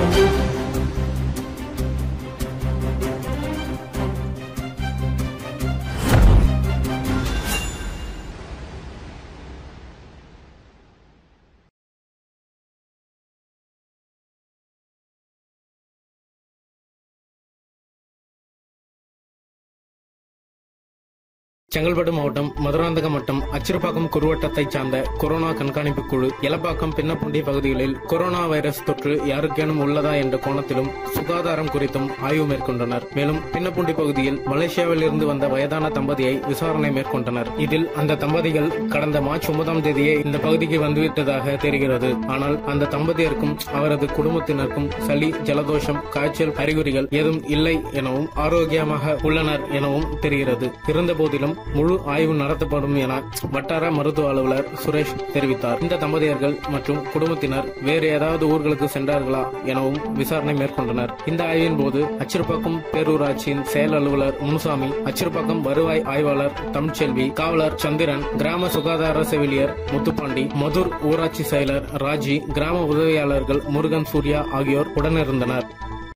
செங்கல்பட்டு மாவட்டம் மதுராந்தகம் வட்டம் அச்சிறுபாக்கம் குறுவட்டத்தைச் சார்ந்த கொரோனா கண்காணிப்பு குழு எலப்பாக்கம் பின்னப்புண்டி பகுதிகளில் கொரோனா வைரஸ் தொற்று யாருக்கேனும் உள்ளதா என்ற கோணத்திலும் சுகாதாரம் குறித்தும் ஆய்வு மேற்கொண்டனர். மேலும் பின்னப்புண்டி பகுதியில் மலேசியாவில் இருந்து வந்த வயதான தம்பதியை விசாரணை மேற்கொண்டனர். இதில் அந்த தம்பதிகள் கடந்த மார்ச் 9ஆம் தேதியே இந்த பகுதிக்கு வந்துவிட்டதாக தெரிகிறது. ஆனால் அந்த தம்பதியருக்கும் அவரது குடும்பத்தினருக்கும் சளி, ஜலதோஷம், காய்ச்சல் அறிகுறிகள் ஏதும் இல்லை எனவும் ஆரோக்கியமாக உள்ளனர் எனவும் தெரிகிறது. இருந்தபோதிலும் முழு ஆய்வு நடத்தப்படும் என வட்டார மருத்துவ அலுவலர் சுரேஷ் தெரிவித்தார். இந்த தம்பதியர்கள் மற்றும் குடும்பத்தினர் வேறு ஏதாவது ஊர்களுக்கு சென்றார்களா எனவும் விசாரணை மேற்கொண்டனர். இந்த ஆய்வின் போது அச்சிறுபாக்கம் பேரூராட்சியின் செயல் அலுவலர் முனுசாமி, அச்சிறுபாக்கம் வருவாய் ஆய்வாளர் தமிழ்ச்செல்வி, காவலர் சந்திரன், கிராம சுகாதார செவிலியர் முத்துப்பாண்டி, மதுர் ஊராட்சி செயலர் ராஜி, கிராம உதவியாளர்கள் முருகன், சூர்யா ஆகியோர் உடனிருந்தனர்.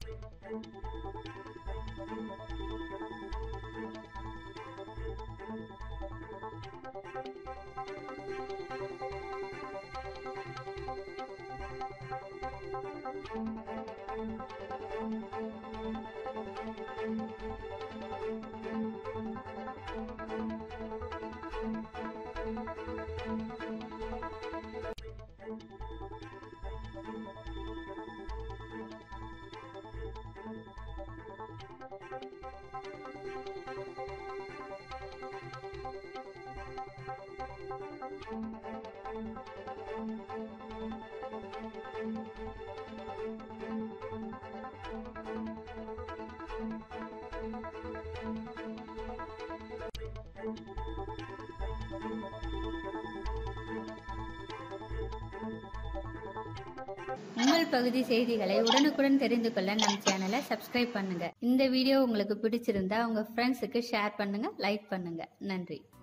உங்கள் பகுதி செய்திகளை உடனுக்குடன் தெரிந்து கொள்ள நம் சேனலை சப்ஸ்கிரைப் பண்ணுங்க. இந்த வீடியோ உங்களுக்கு பிடிச்சிருந்தா உங்க ஃப்ரெண்ட்ஸுக்கு ஷேர் பண்ணுங்க, லைக் பண்ணுங்க. நன்றி.